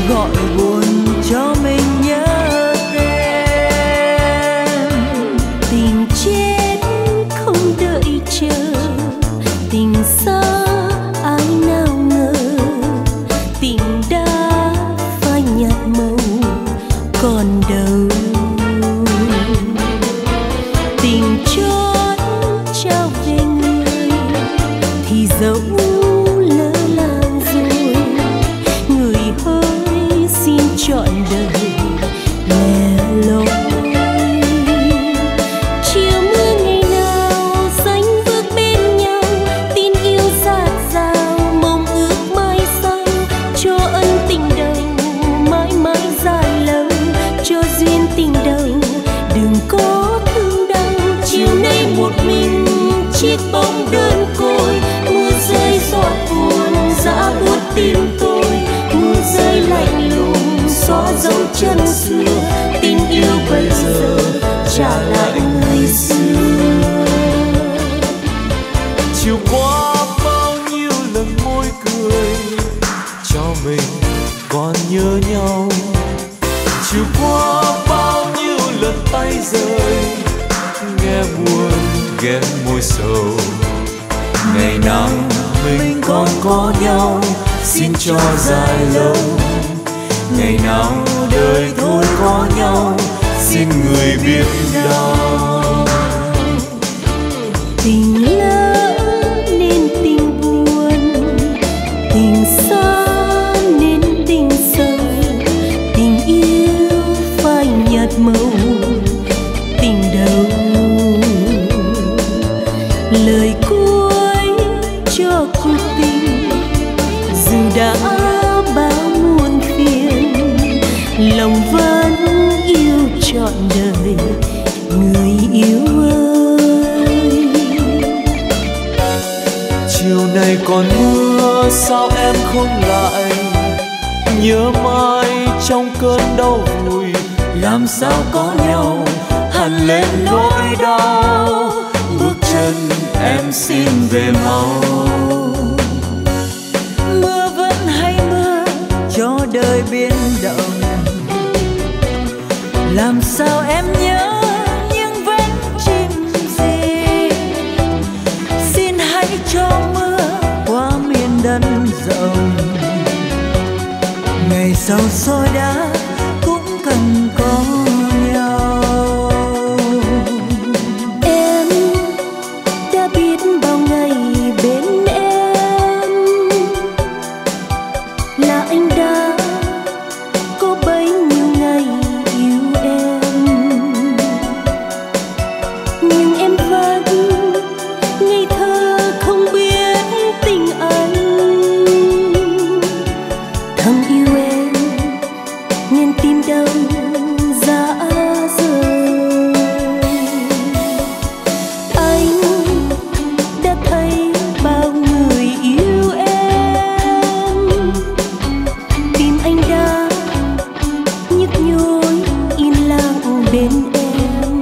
gọi buồn cho mình nhớ tên. Tình chết không đợi chờ, tình xa ai nào ngờ, tình đã phai nhạt màu còn đâu. Tình chót trao về người thì dẫu lỡ làng rồi, người hỡi xin trọn đời lẻ loi. Chiều mưa ngày nào xanh bước bên nhau, tin yêu dạt dào mong ước mai sau, cho ân tình đầu mãi mãi dài lâu, cho duyên tình đầu đừng có thương đau. Chiều nay một mình chiếc bóng đơn côi, mưa rơi giọt buồn dã buốt tim tôi, mưa rơi lạnh lùng xóa dấu chân xưa, tình yêu bây giờ trả lại ngày xưa. Chiều qua bao nhiêu lần môi cười cho mình còn nhớ nhau, chiều qua bao nhiêu lần tay rơi nghe buồn ghé môi sầu. Ngày nào mình còn có nhau xin cho dài lâu, ngày nào đời thôi có nhau xin người biết đau. Tình lỡ nên tình buồn, tình xa nên tình sâu, tình yêu phai nhạt màu tình đầu. Lời cuối cho cuộc tình dù đã bao muôn phiền, lòng vẫn yêu trọn đời người yêu ơi. Chiều nay còn mưa sao em không lại, nhớ mãi trong cơn đau vùi, làm sao có nhau hằn lên nỗi đau. Bước chân em xin về mau. Mưa vẫn hay mưa cho đời biến động, làm sao em nhớ nhưng vẫn chìm gì. Xin hãy cho mưa qua miền đất rộng, ngày sau xôi đá cũng cần có nhau. Em đã biết bao ngày bên em là anh đã có bấy nhiêu ngày yêu em, nhưng em vẫn ngây thơ không biết tình anh. Thầm yêu em nên tim đau dã rời. Anh đã thấy bao người yêu em, tim anh đã nhức nhối yên lặng bên em.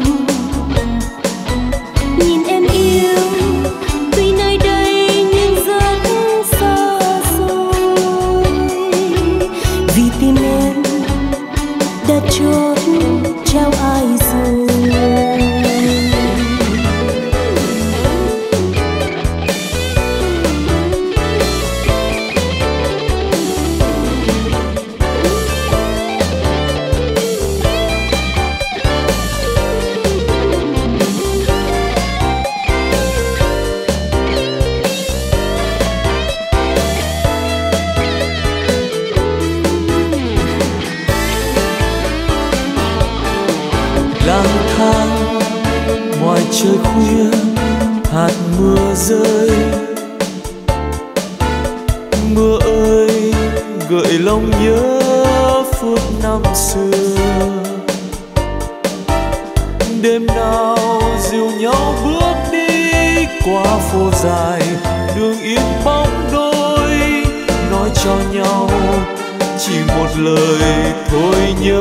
Nhìn em yêu tuy nơi đây nhưng rất xa xôi, vì tim em đã chót trao ai rồi. Lang thang ngoài trời khuya hạt mưa rơi, mưa ơi gợi lòng nhớ phút năm xưa. Đêm nào dìu nhau bước đi qua phố dài, đường yên bóng đôi nói cho nhau chỉ một lời thôi nhớ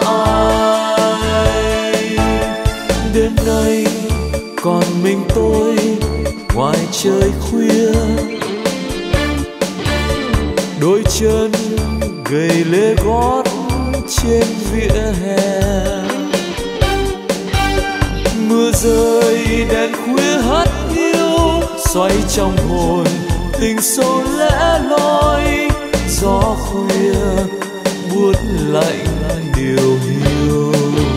mãi. Đêm nay còn mình tôi ngoài trời khuya, đôi chân gầy lê gót trên vỉa hè. Mưa rơi đèn khuya hắt hiu xoay trong hồn tình sâu lẽ loi. Gió khuya buốt lạnh điều hiu.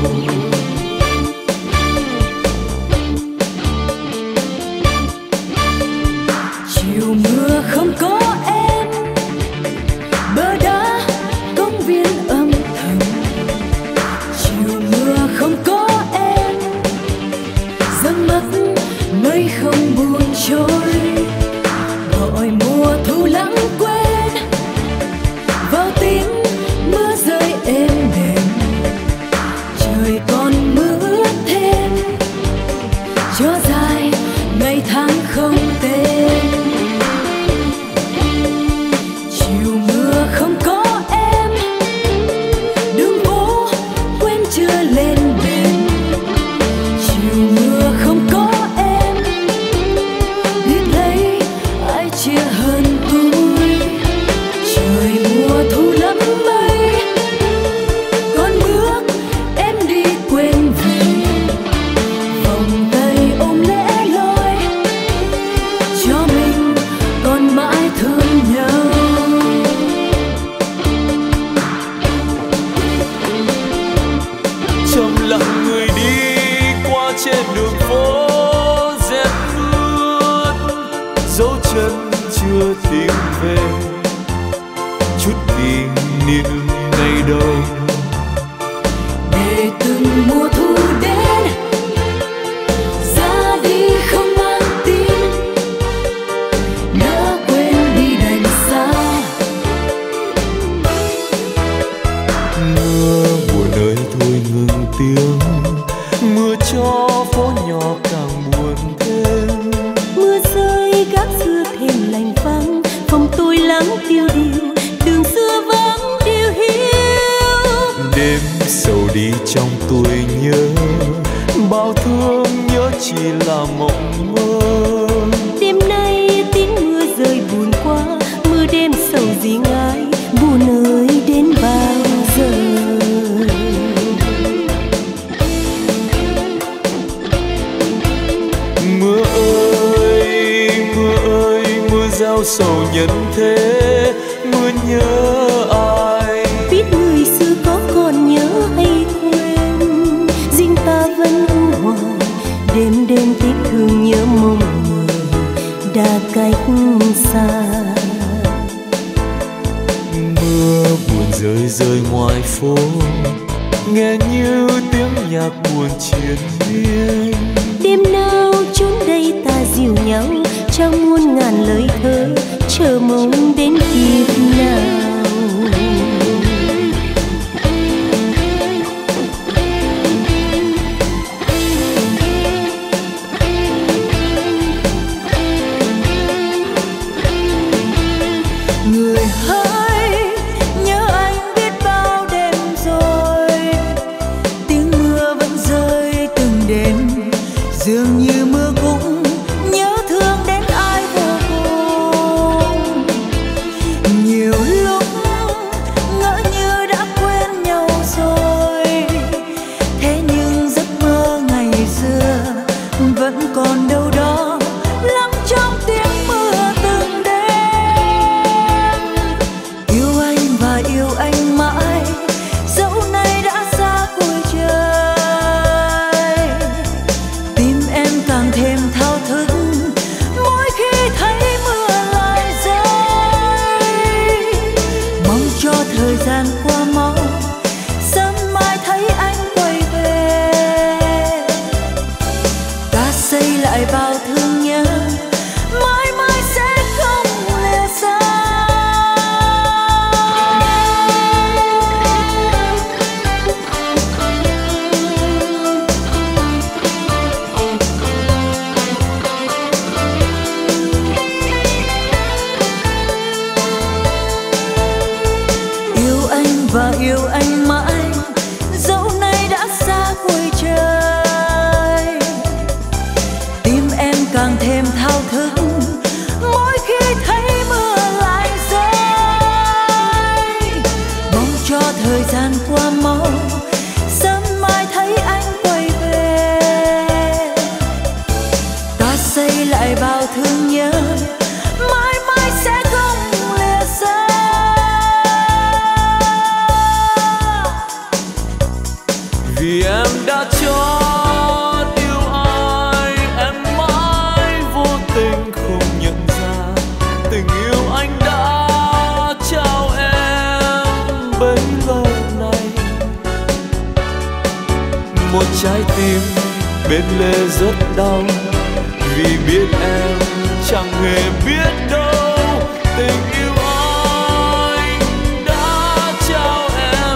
Chiều mưa không có em, bờ đá công viên âm thầm. Chiều mưa không có em, dâng mắt mây không buồn trôi. Gọi mùa thu lãng quên vào tiếng mưa rơi êm đềm. Trời còn mưa ướt thêm cho dài ngày tháng không tên. Chiều mưa không có em, đường phố quên chưa lên bền. Chiều mưa không có em, biết lấy ai chia hơn tôi. Trời mùa thu lắm mây, con bước em đi quên về. Vòng tay ôm lẽ loi, cho mình còn mãi thương nhau. Trầm lặng người đi qua trên đường phố rét mướt, dấu chân chưa tìm về chút kỷ niệm ngày đầu. Để từng mùa thu đến ra đi không mang tin, nỡ quên đi đành sao. Mưa buồn ơi thôi ngừng tiếng, mưa cho phố nhỏ càng buồn thêm. Mưa rơi gác xưa thêm lạnh vắng, phòng tôi lắng tiêu điều, đường xưa vắng điều hiu. Đêm sầu đi trong tuổi nhớ, bao thương nhớ chỉ là mộng mơ. Đêm nay tiếng mưa rơi buồn quá, mưa đêm sầu riêng ai, buồn ơi đến bao giờ. Mưa ơi, mưa gieo sầu nhân thế, mưa nhớ ai. Biết người xưa có còn nhớ hay quên, riêng ta vẫn u hoài. Đêm đêm tiếc thương nhớ mong người đã cách xa. Mưa buồn rơi rơi ngoài phố, nghe như tiếng nhạc buồn triền miên. Đêm nào chốn đây ta dìu nhau, trong muôn ngàn lời thơ chờ mong đến kiếp nào. Người hỡi nhớ anh biết bao đêm rồi, tiếng mưa vẫn rơi từng đêm. Dường như mưa cũng nhớ thương đến ai vô cùng. Nhiều lúc ngỡ như đã quên nhau rồi, thế nhưng giấc mơ ngày xưa vẫn còn đâu đó lắng trong tiếng mưa từng đêm. Yêu anh và yêu anh mãi, dẫu nay đã xa cuối trời. Tim em càng thêm thao thức mỗi khi thấy mưa lại rơi. Mong cho thời gian qua mau, sớm mai thấy anh quay về. Ta xây lại bao thương nhớ, mãi mãi sẽ không lìa xa. Yêu anh và yêu anh mãi, dẫu nay đã xa cuối trời. Tim em càng thêm thao thức mỗi khi thấy mưa lại rơi. bấy lâu nay. Một trái tim bên lề rất đau, vì biết em chẳng hề biết đâu tình yêu anh đã trao em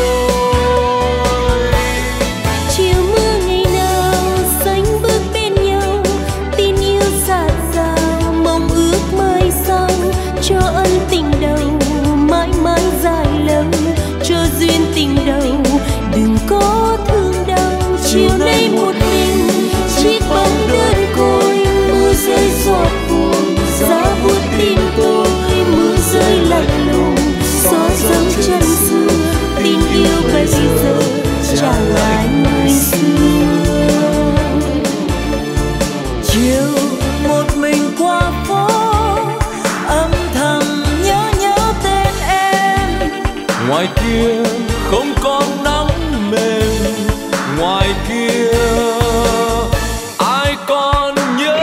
rồi. Chiều mưa ngày nào xanh bước bên nhau, tin yêu dạt dào mong ước mai sau, cho ân tình đầu mãi mãi dài lâu, cho duyên tình đầu đừng có thương đau. Chiều nay một mình chiếc bóng đơn côi, mưa rơi giọt buồn giá buốt tim tôi, mưa rơi lạnh lùng xóa dấu chân xưa, tình yêu bây giờ trả lại người xưa. Chiều một mình qua phố âm thầm nhớ tên em. Ngoài kia không còn nắng mềm, ngoài kia ai còn nhớ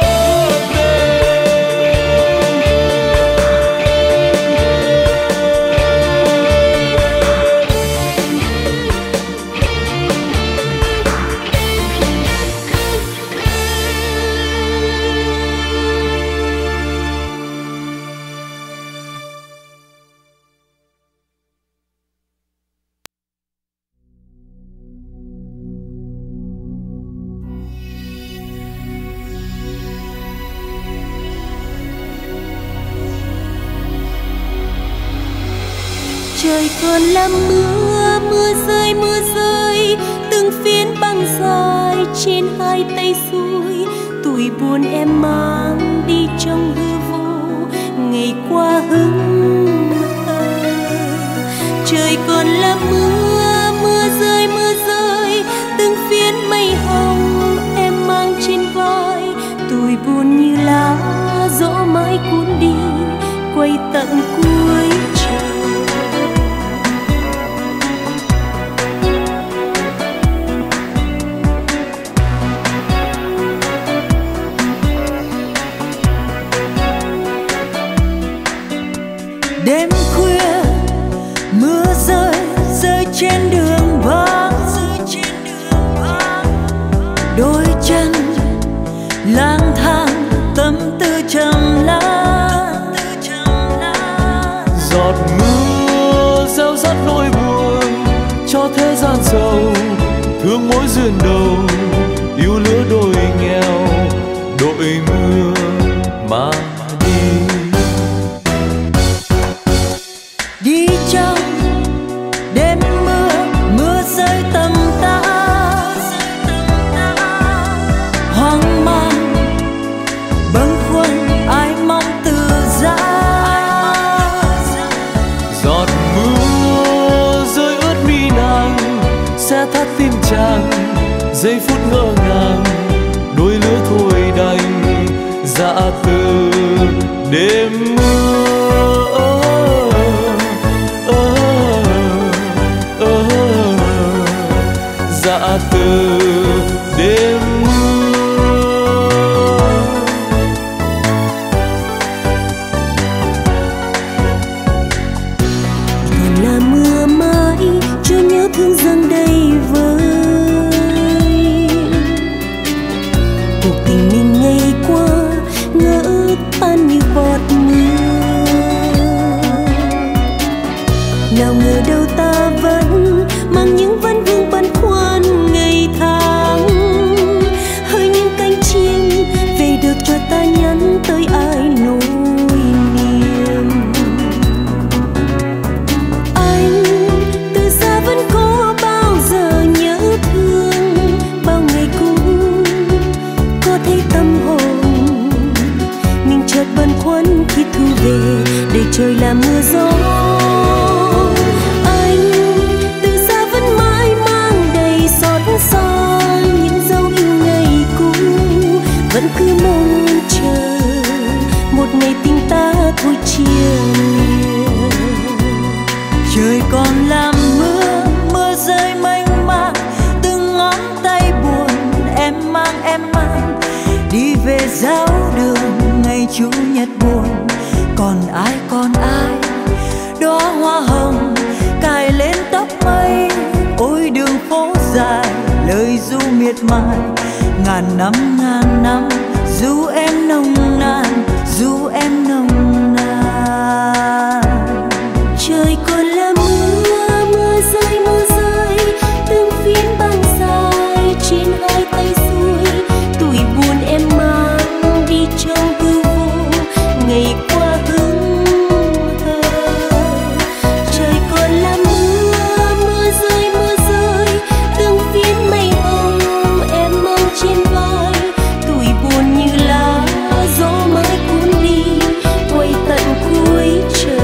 trời còn là mưa, mưa rơi từng phiến băng dài trên hai tay xuôi. Tuổi buồn em mang đi trong hư vô, ngày qua hững hờ. Trời còn là mưa, mưa rơi từng phiến mây hồng em mang trên vai. Tuổi buồn như lá gió mãi cuốn đi, quay tận cuối trời. Đêm khuya mưa rơi trên đường vắng, đôi chân lang thang tâm tư trầm lắng. giọt mưa gieo rắt nỗi buồn cho thế gian giàu, thương mỗi duyên đầu yêu lứa đôi nghèo, đội mưa mà đi trong đêm mưa rơi tầm tã, hoang mang bâng khuâng ai mong từ giá. giọt mưa rơi ướt mi nàng sẽ thắt tim chàng, giây phút ngỡ ngàng đôi lứa thôi đành dạ từ đêm mưa. Dạ từ đêm còn là mưa mãi cho nhớ thương dâng đầy vơi. Cuộc tình mình ngày qua ngỡ ước tan như bọt mưa, nào ngờ đâu ta vẫn mang những vấn vương băn khoăn ngày tháng. Hơi những cánh chim về được cho ta nhắn tới ai nỗi niềm. Anh từ xa vẫn có bao giờ nhớ thương, bao ngày cũ có thấy tâm hồn mình chợt băn khoăn khi thu về để trời làm mưa gió. Vẫn cứ mong chờ một ngày tình ta thôi chia lìa. Trời còn làm mưa rơi mênh mang, từng ngón tay buồn em mang đi về giáo đường ngày chủ nhật buồn. Còn ai đóa hoa hồng cài mãi. Ngàn năm dù em nồng nàn, dù em nồng nàn. Trời còn là mưa rơi từng phiến băng dài trên hai tay xuôi. Tuổi buồn em mang đi trong hư vô, ngày qua hững hờ. Trời còn là mưa rơi từng phiến mây hồng em mang trên vai. Tuổi buồn như lá gió mãi cuốn đi, quay tận cuối trời.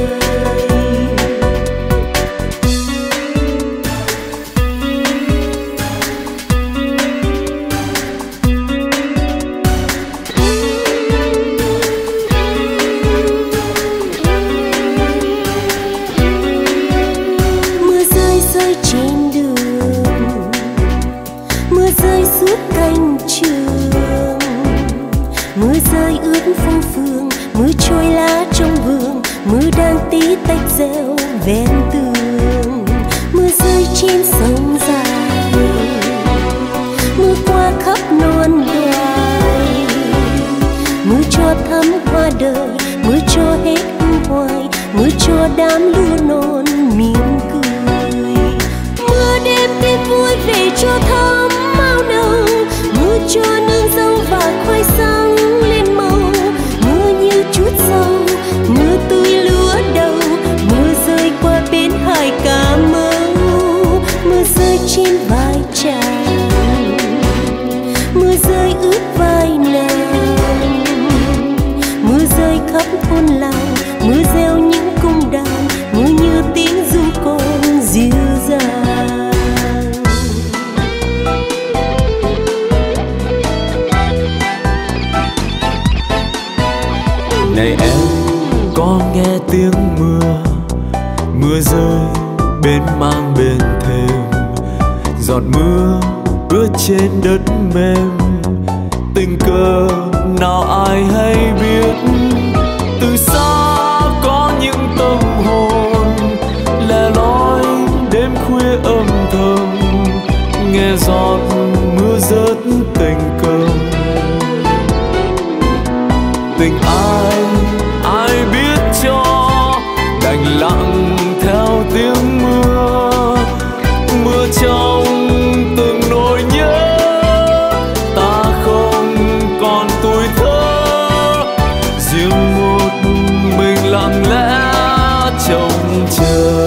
Mưa rơi trên đường, mưa rơi suốt cánh trường. Mưa rơi ướt phố phường, mưa trôi lá trong vườn, mưa đang tí tách reo ven tường. Mưa rơi trên sông dài, mưa qua khắp non đoài. Mưa cho thắm hoa đời, mưa cho hết hoài, mưa cho đám lúa non mỉm cười. Mưa đêm đến vui về cho thắm màu nâu, mưa cho nương dâu và khoai sang lên màu. Mưa như chút sâu, mưa tươi lúa đầu, mưa rơi qua bến hải Cà Mau. Mưa rơi trên vai chàng, mưa rơi ướt vai nàng. Mưa rơi khắp thôn làng, mưa reo những cung đàn, mưa như tiếng ru con dịu dàng. Này em có nghe tiếng mưa rơi bên mang bên thềm. Giọt mưa ướt trên đất mềm, tình cờ nào ai hay biết. Từ xa có những tâm hồn lẻ loi đêm khuya âm thầm, nghe giọt mưa rớt tình cờ. Tình ai biết cho, đành lặng theo tiếng mưa. Mưa trong từng nỗi nhớ, ta không còn tuổi thơ. Riêng một mình lặng lẽ trông chờ.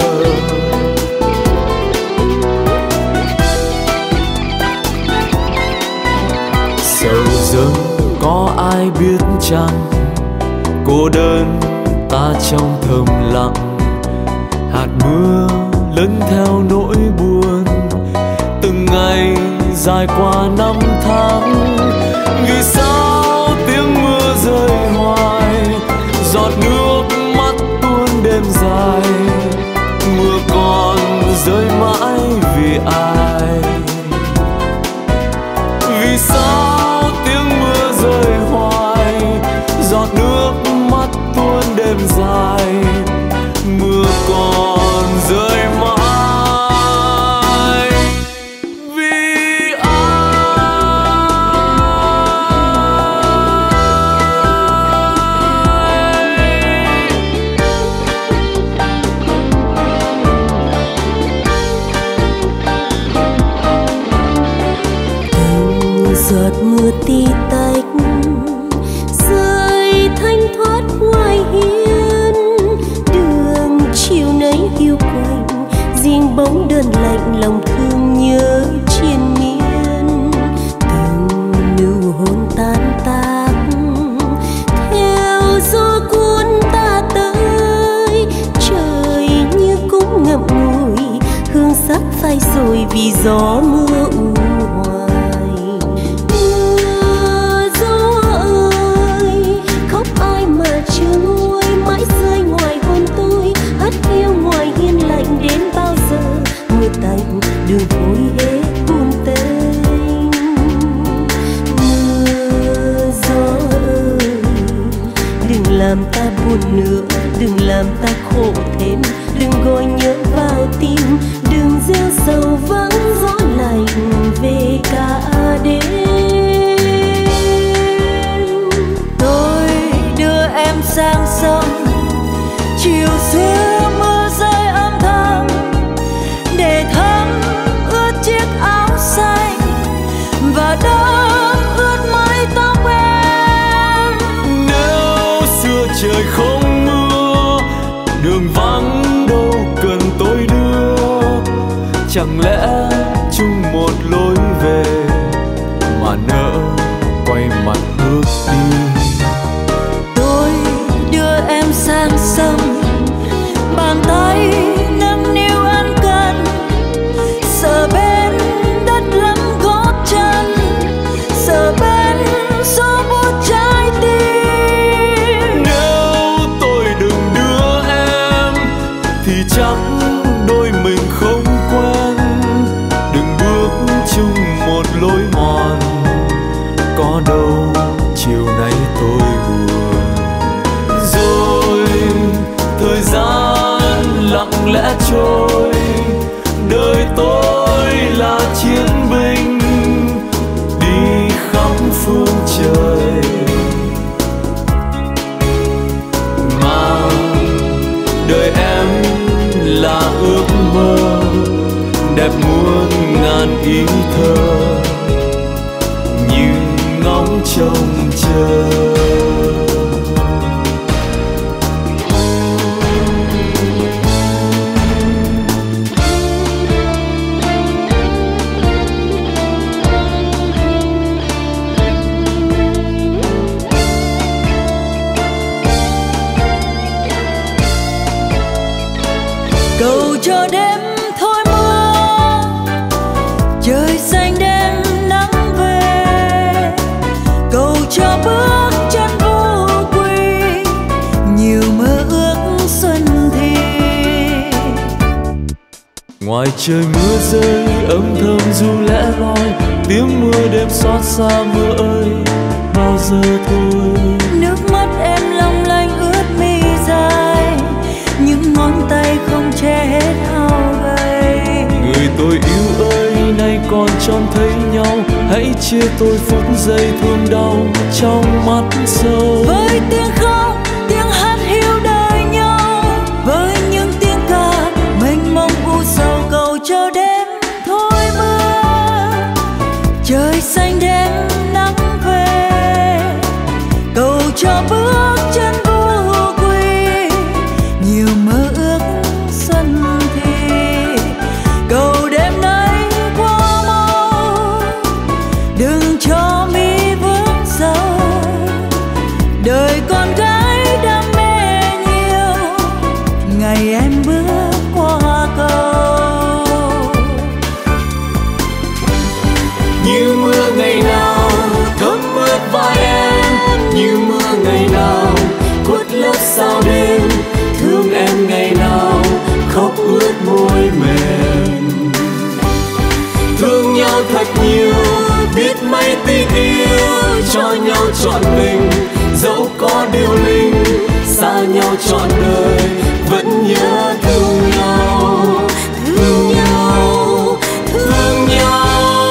Sầu dâng có ai biết chăng, cô đơn ta trong thầm lặng. Hạt mưa lớn theo nỗi buồn, từng ngày dài qua năm tháng. Vì sao tiếng mưa rơi hoài, giọt nước mắt tuôn đêm dài. Mưa còn rơi mãi vì ai? Vì sao tiếng mưa rơi hoài, giọt nước mắt tuôn đêm dài. Mưa còn rơi mãi vì Từng giọt mưa tí tách rơi thanh thoát ngoài hiên. Đường chiều nấy hiu quạnh, riêng bóng đơn lạnh lòng thương nhớ triền miên. Từng nụ hôn tan tác theo gió cuốn ta tới. Trời như cũng ngậm ngùi, hương sắc phai rồi vì gió mưa u hoài. Mưa gió ơi, khóc ai mà chưa nguôi, mãi rơi ngoài hôn tôi. Hát yêu ngoài hiên lạnh đến bao giờ, mưa tạnh đường hối hết buồn tênh. Mưa gió ơi, đừng làm ta buồn nữa, đừng làm ta khổ thêm. Đừng gọi nhớ vào tim, đừng gieo sầu vắng gió lạnh về cả chẳng lẽ chung một lối về mà nỡ quay mặt bước đi. Tôi đưa em sang sông, bàn tay nâng niu ân cần, sợ bên đất lắm gót chân, sợ bên gió buốt trái tim. Nếu tôi đừng đưa em thì chắc đôi mình không quen, đừng bước chung một lối mòn, có đâu chiều nay tôi buồn. Rồi thời gian lặng lẽ trôi, đời tôi là chiến binh đi khắp phương trời, mà đời em là ước mơ đẹp muôn ngàn ý thơ như ngóng trông chờ. Cầu cho đêm thôi mưa, trời xanh đêm nắng về, cầu cho bước chân vô quy, nhiều mơ ước xuân thì. Ngoài trời mưa rơi âm thầm dù lẽ loi, tiếng mưa đêm xót xa mưa ơi bao giờ thôi. Nước mắt em long lanh ướt mi dài, những ngón tay không che hết hao gầy. Người tôi yêu ơi nay còn trông thấy nhau, hãy chia tôi phút giây thương đau trong mắt sâu. Với tiếng khóc tiếng hát hiu đời nhau, với những tiếng ca mênh mông u sầu, cầu cho đêm thôi mưa, trời xanh đêm nắng về, cầu cho bước chân vô quy, nhiều mơ ước xuân thì. Cầu đêm nay qua mau, đừng cho mi vướng sầu, đời con gái đam mê nhiều, ngày em bước qua cầu. Như mưa ngày nào thấm ướt vai em, như mưa ngày nào khuất lớp sao đêm, thương em ngày nào khóc ướt môi mềm. Thương nhau thật nhiều biết mấy tin yêu, cho nhau trọn mình dẫu có điều linh, xa nhau trọn đời vẫn nhớ thương nhau, thương nhau, thương nhau.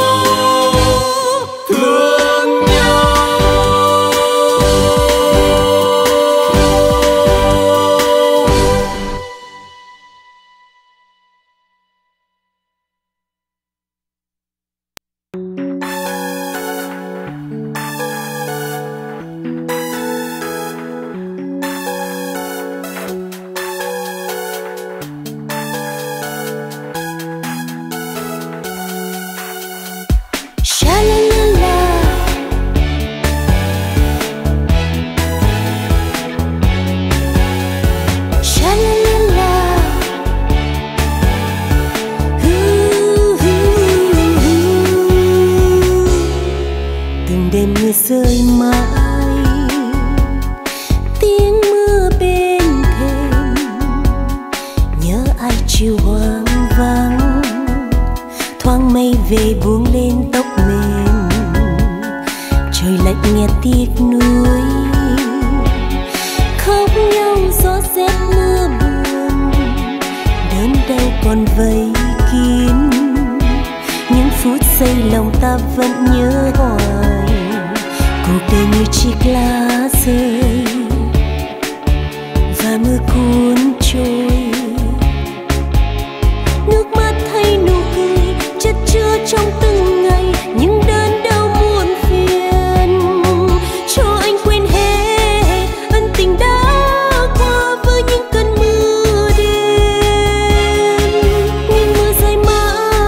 rơi mãi tiếng mưa bên thềm, nhớ ai chiều hoang vắng, thoáng mây về buông lên tóc mềm, trời lạnh nghe tiếc nuối, khóc nhau gió rét mưa buồn, đớn đau còn vây kín, những phút giây lòng ta vẫn nhớ hoài, cuộc đời như chiếc lá rơi và mưa cuốn trôi, nước mắt hay nụ cười chất chứa trong từng ngày những đớn đau muộn phiền, cho anh quên hết ân tình đã qua với những cơn mưa đêm, nhưng mưa rơi mãi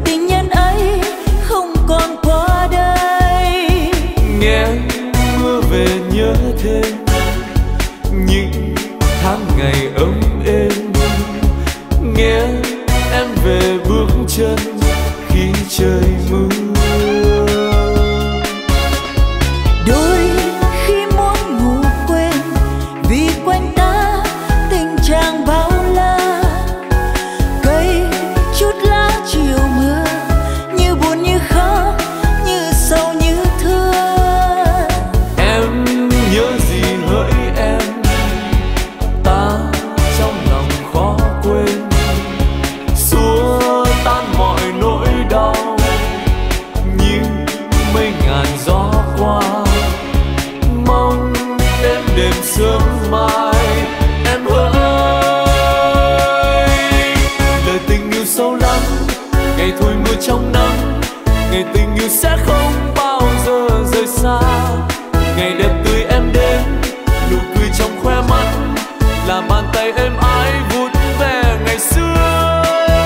tình nhân ấy không còn qua đây. Nghe mưa về nhớ thêm những tháng ngày ấm êm, nghe em về bước chân khi trời mưa. Đôi khi muốn ngủ quên vì quanh ta tình trạng bao la, cây chút lá chiều mưa như buồn như khóc, như sầu như thương. Em nhớ gì hỡi em, ta trong lòng khó quên, xua tan mọi nỗi đau như mây ngàn gió qua. Mong đêm đêm sớm mai em ơi. Lời tình yêu sâu lắm, ngày thôi mưa trong nắng, ngày tình yêu sẽ không bao giờ rời xa. Ngày đẹp tươi em đến, nụ cười trong khoe mắt là bàn tay êm ái vuốt về ngày xưa.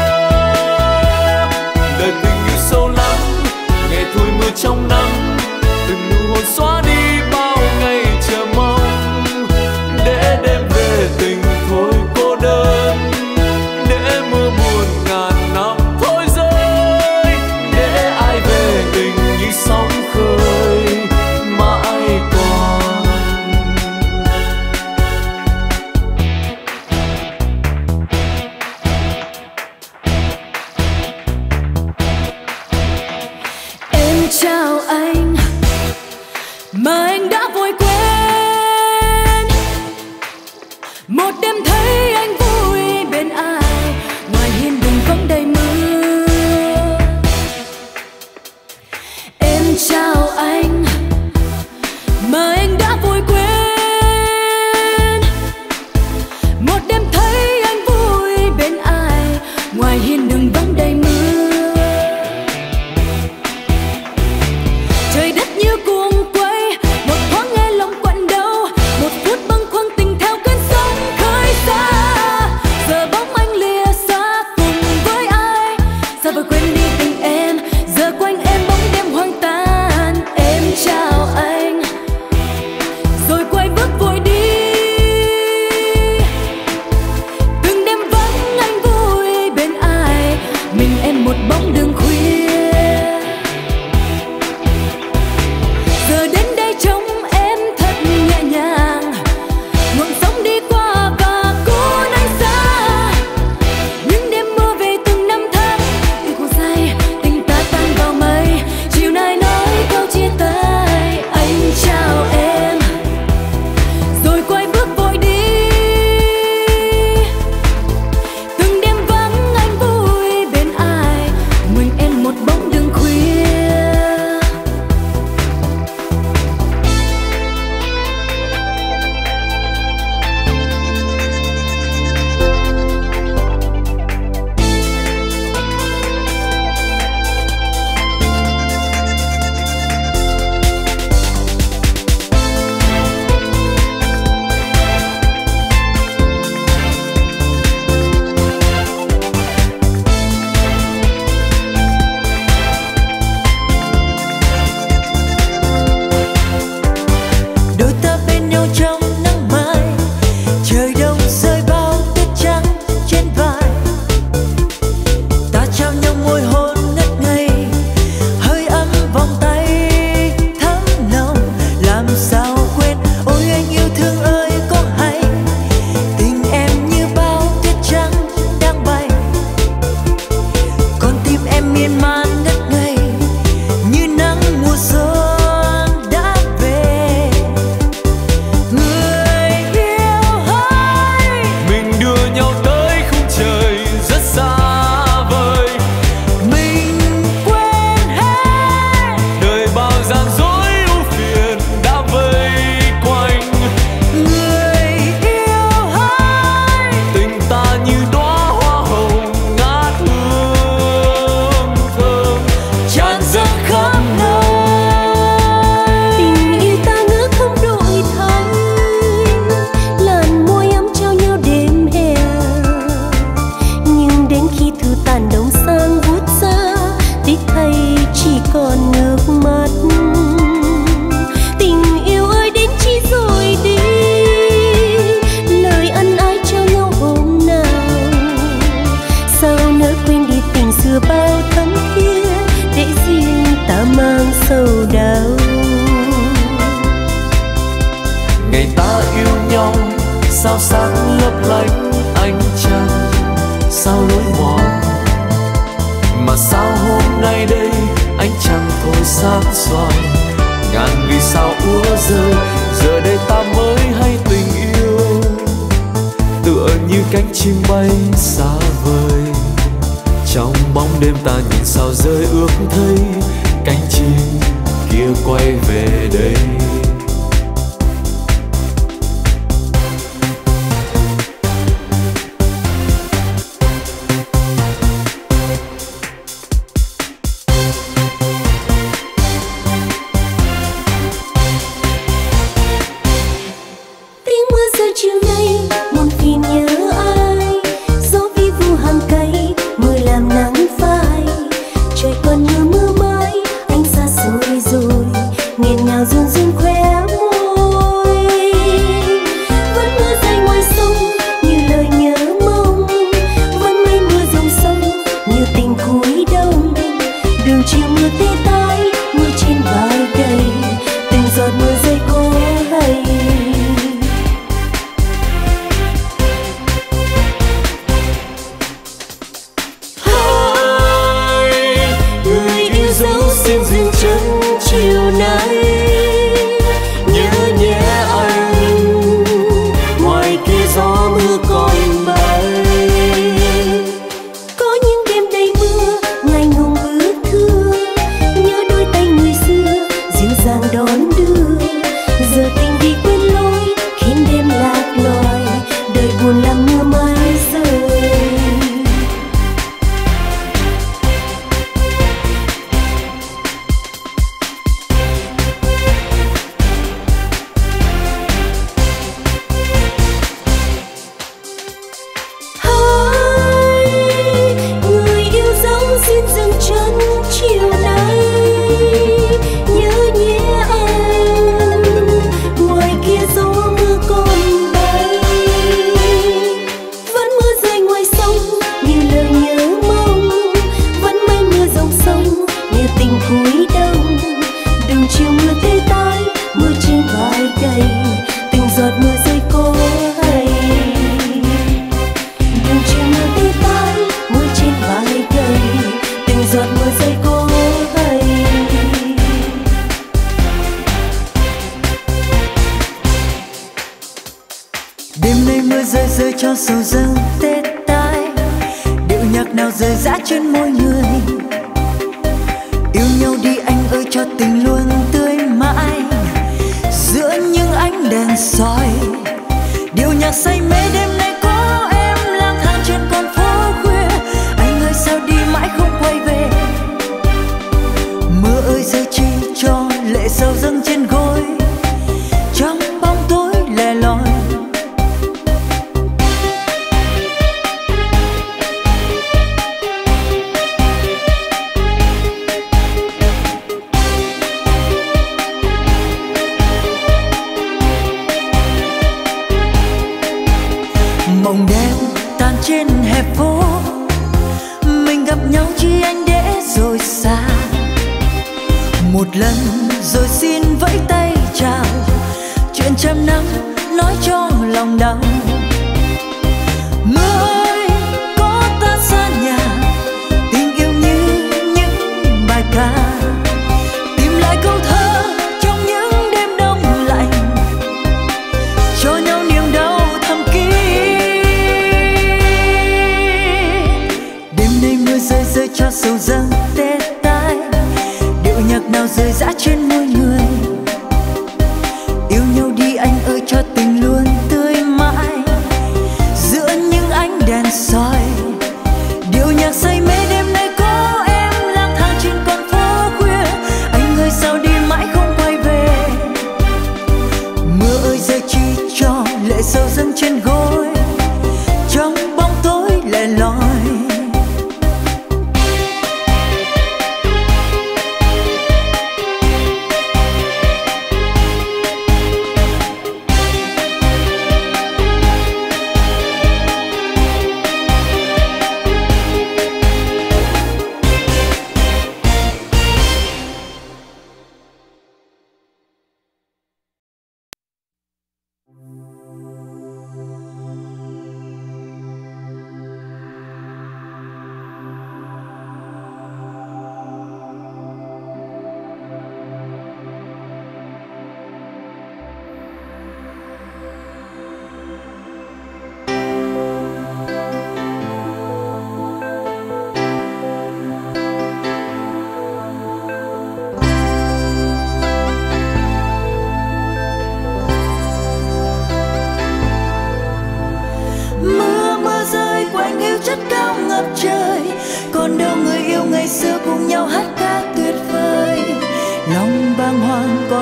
Lời tình yêu sâu lắm, ngày thôi mưa trong nắng, từng nụ hôn xóa đi bao ngày chờ mong. Để đêm về tình thôi cô đơn, để mưa buồn ngàn năm thôi rơi, để ai về tình như sóng khơi mãi còn. Em chào anh mà anh đã vội quên. Một đêm thấy anh vui bên ai, ngoài hiên đường vắng đầy mưa. Em chào anh mà anh đã vội quên. Một đêm thấy anh vui bên ai, ngoài hiên đường vắng đầy mưa. Trời đất như cuồng quay, một thoáng nghe lòng quặn đau, một phút bâng khuâng tình theo cơn sóng khơi xa. Giờ bóng anh lìa xa cùng với ai, sao vội quên đi tình em, giờ quanh em bóng đêm hoang tàn. Em chào anh rồi quay bước vội đi, từng đêm vắng anh vui bên ai, mình em một bóng đường khuya. Giờ đến đây trông em thật nhẹ nhàng, ngọn sóng đi qua và cuốn anh xa. Những đêm mưa về từng năm tháng, yêu khổ say tình lánh ánh trăng sao lối mòn, mà sao hôm nay đây ánh trăng thôi sáng soi. Ngàn vì sao úa rơi, giờ đây ta mới hay tình yêu, tựa như cánh chim bay xa vời. Trong bóng đêm ta nhìn sao rơi, ước thấy cánh chim kia quay về đây.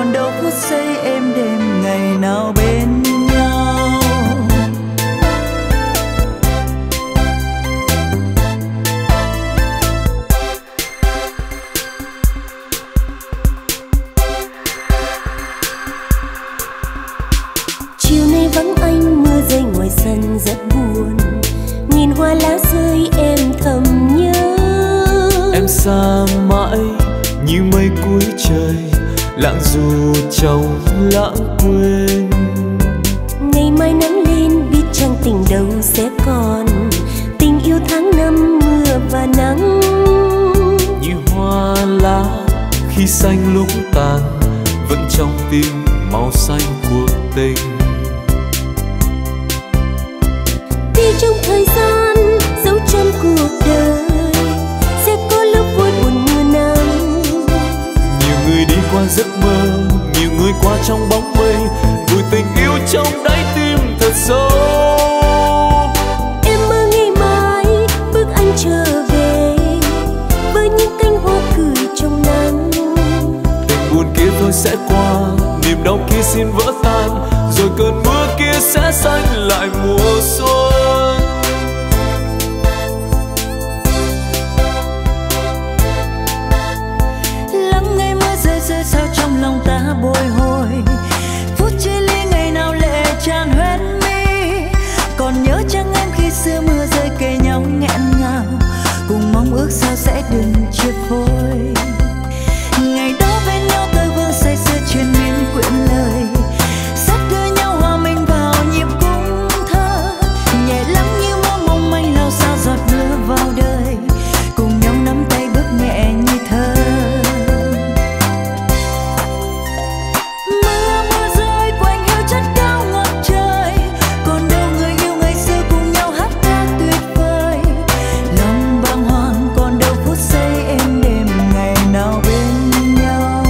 còn đâu phút giây êm đềm ngày nào bên nhau. Chiều nay vắng anh, mưa rơi ngoài sân rất buồn, nhìn hoa lá rơi em thầm nhớ. Em xa mãi như mây cuối trời, lặng dù trong lãng quên. Ngày mai nắng lên biết chăng tình đâu sẽ còn, tình yêu tháng năm mưa và nắng. Như hoa lá khi xanh lúc tàn, vẫn trong tim màu xanh cuộc tình. Đi trong thời gian dấu chân cuộc đời, sẽ có lúc vui buồn mưa nắng. Nhiều người đi qua giấc mơ, nhiều người qua trong bóng mây, vùi tình yêu trong đáy tim thật sâu. Em mơ ngày mai bước anh trở về, với những cánh hoa cười trong nắng. Tình buồn kia thôi sẽ qua, niềm đau kia xin vỡ tan, rồi cơn mưa kia sẽ xanh lại mùa xuân. Lắng nghe mưa rơi rơi sao trong lòng ta bồi hồi, phút chia ly ngày nào lệ tràn hoen mi. Còn nhớ chăng em khi xưa mưa rơi kề nhau nghẹn ngào, cùng mong ước sao sẽ đừng chia phôi. Ngày đó bên nhau tôi vương say sưa truyền miên quyện lời, sát đưa nhau hòa mình vào nhịp cung thơ. Nhẹ lắm như mơ mong manh lao sao giọt mưa vào đời, cùng nhau nắm tay bước nhẹ như thơ. Mưa mưa rơi quanh hiu chất cao ngập trời, còn đâu người yêu ngày xưa cùng nhau hát ca tuyệt vời. Lòng bàng hoàng còn đâu phút giây êm đềm ngày nào bên nhau.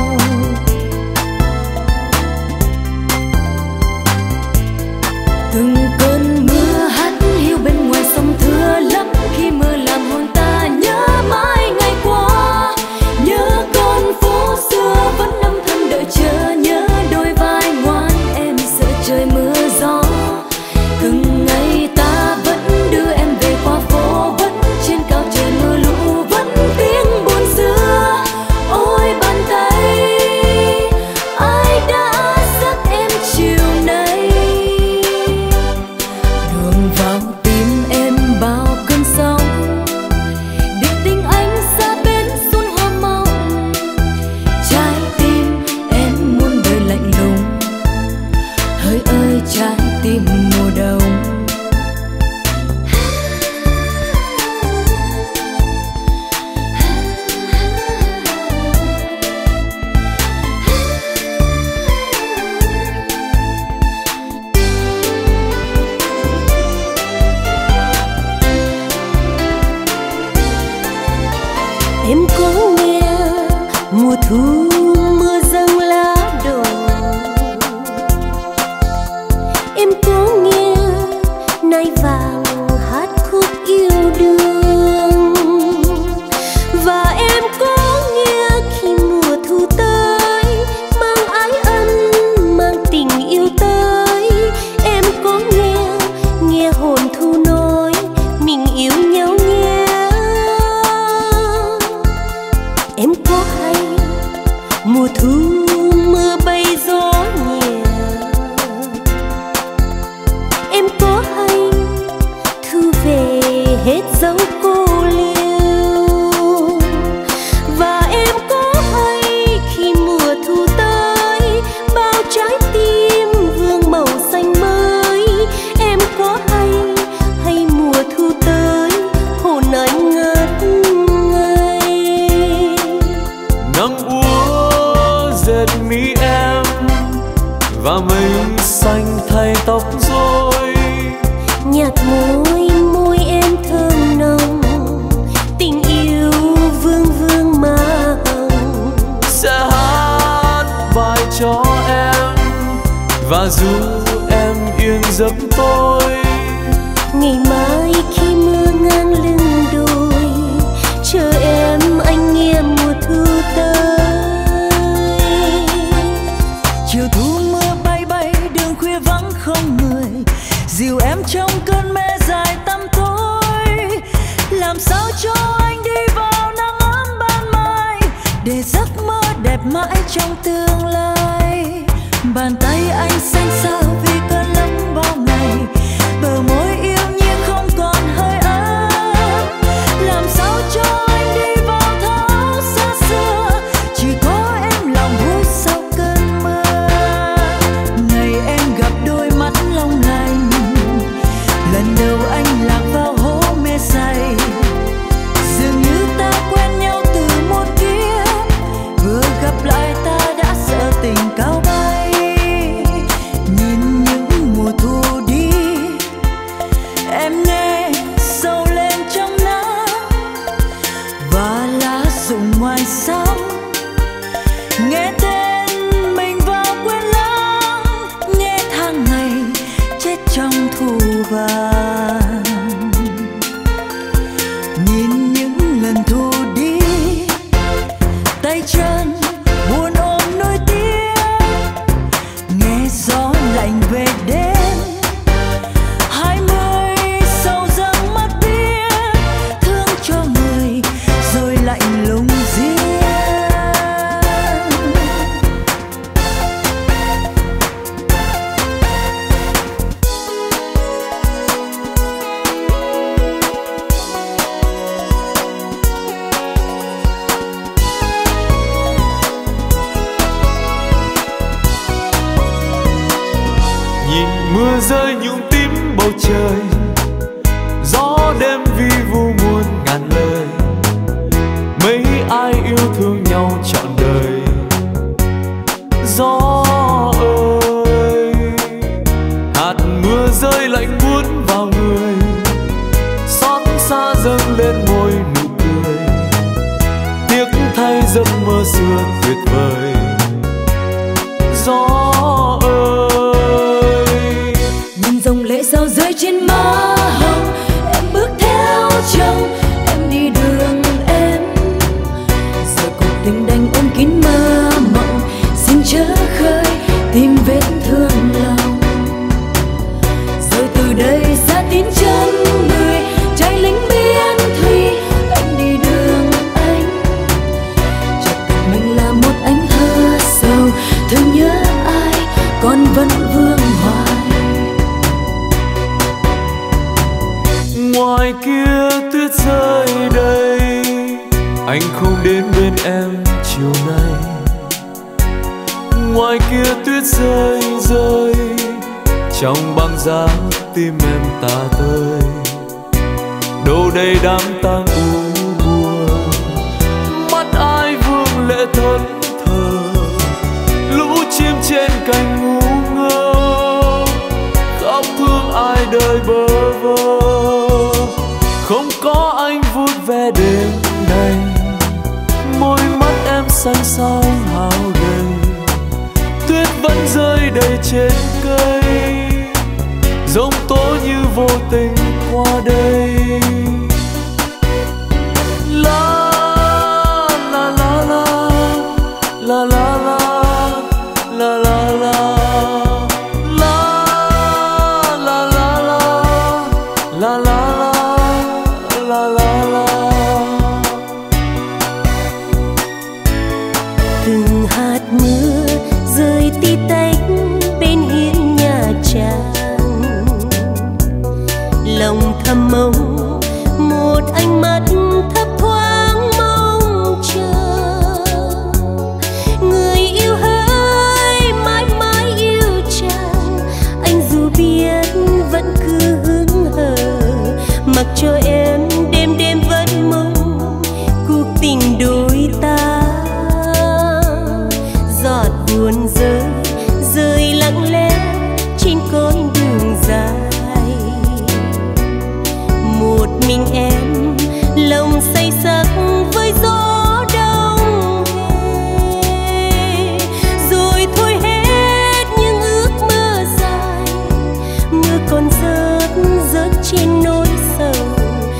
Từng cơn mưa hắt hiu bên ngoài sông thưa lấp, khi mưa làm hồn ta nhớ mãi ngày qua. Nhớ con phố xưa vẫn âm thầm đợi chờ, nhớ đôi vai ngoan em sợ trời mưa gió. Từng ngày ta vẫn đưa em về qua phố, vẫn trên cao trời mưa lũ, vẫn tiếng buồn xưa. Ôi bàn tay ai đã dắt em chiều nay, đường vào tim em bao cơn sóng, để tình anh xa bên xuân hoa mộng. Trái tim em muôn đời lạnh lùng, hỡi ơi trái tim mùa đông. Em có nghe mùa thu mưa dâng lá đổ, em có nghe nai vàng hát khúc yêu đương, và em có nghe khi mùa thu tới mang ái ân mang tình yêu tới. Em có nghe hồn thu nói mình yêu nhau nhé. Em có hay mùa thu mưa bay gió nhẹ, em có hay thu về hết dấu cô liêu, và em có hay khi mùa thu tới bao trái tim vương màu xanh mới. Em có hay mùa thu tới hồn anh ngất ngây. Nắng úa dệt mi em và mây xanh thay tóc rối, Nhạt môi em thơm nồng, tình yêu vương vương má hồng. sẽ hát bài cho em và dù em yên giấc tôi. Ngày mai khi mưa ngang lưng đồi, chờ em anh nghe mùa thu tới. để giấc mơ đẹp mãi trong tương lai. Bàn tay anh xanh xao vì cơn lắng bao ngày, bờ môi yêu như không còn hơi ấm. Làm sao cho anh đi vào thấu xa xưa, chỉ có em lòng vui sau cơn mơ. Ngày em gặp đôi mắt long lanh, lần đầu anh lạc vào hố mê say. Dường như ta quen nhau từ muôn kiếp, vừa gặp lại ta đã sợ tình cao bay. Nhìn những mùa thu đi, em nghe sâu lên trong nắng và lá rụng ngoài sóng. Nghe tên mình vào quên lãng, nghe tháng ngày chết trong thu vàng. Nhìn những lần thu đi, tay chân buồn ôm nỗi tiếc. Nghe gió lạnh về đêm, 20 sầu răng mắt biết, thương cho người rồi lạnh lùng riêng. Nhìn mưa rơi nhuộm tím bầu trời, gió đêm vi vu muôn ngàn lời. Mấy ai yêu thương nhau trọn đời. Gió ơi, hạt mưa rơi lạnh buốt vào người, xót xa dâng lên môi nụ cười. Tiếc thay giấc mơ xưa tuyệt vời. Gió ơi, nhìn dòng lệ sao rơi trên má hồng, em bước theo chồng em đi đường em. Giờ cuộc tình đành ôm kín mơ mộng, xin chớ khơi tìm vết thương lòng. Rồi từ đây xa tín chân người, trai lính biên thùy anh đi đường anh. Chợt tự mình là một ánh thơ sầu, thương nhớ ai còn vẫn vương hoài. ngoài kia tuyết rơi đầy, anh không đến bên em chiều nay. Ngoài kia tuyết rơi rơi, trong băng giá tim em ta tơi. Đâu đây đám tang u buồn, mắt ai vương lệ thẫn thờ. Lũ chim trên cành ngu ngơ, khóc thương ai đời bơ vơ. Không có anh vui vẻ đêm nay, môi mắt em xanh sao hao gầy. Tuyết vẫn rơi đầy trên cây, giông tố như vô tình qua đây. La la la la la la la la la la. La la la la la. Từng hạt mưa rơi tí tách bên hiên nhà Trang, lòng thầm mong một ánh mắt thấp thoáng mong chờ. Người yêu hỡi mãi mãi yêu chàng, anh dù biết vẫn cứ hững hờ, mặc cho em đêm đêm vẫn mong cuộc tình đôi ta. Giọt buồn rơi rơi lặng lẽ trên con đường dài, một mình em lòng say sắc với gió đông về. Rồi thôi hết những ước mơ dài, mưa còn rớt rớt trên nỗi sầu.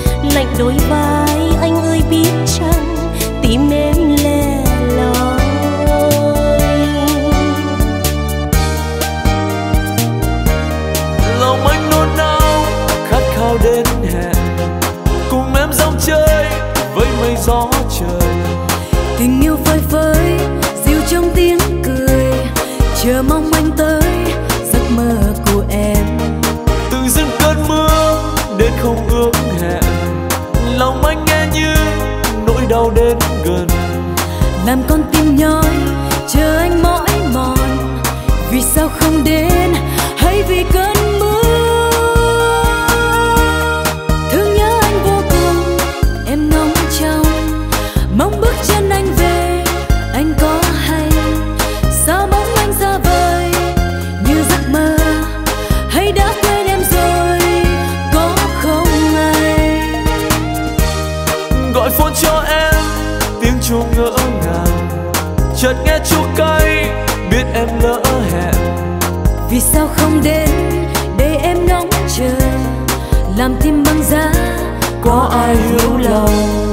yêu phơi phới dịu trong tiếng cười, chờ mong anh tới giấc mơ của em. Tự dưng cơn mưa đến không ước hẹn, lòng anh nghe như nỗi đau đến gần, làm con tim nhói chờ anh mỏi mòn. Vì sao không đến hay vì cơn mưa? Thương nhớ anh vô cùng, em ngóng trông mong bước chân anh về. Anh có hay sao bóng anh xa vời như giấc mơ, hay đã quên em rồi có không anh? gọi phone cho em tiếng chuông ngỡ ngàng, chợt nghe chua cay biết em lỡ hẹn. Vì sao không đến để em ngóng chờ, làm tim băng giá Có ai hiểu lòng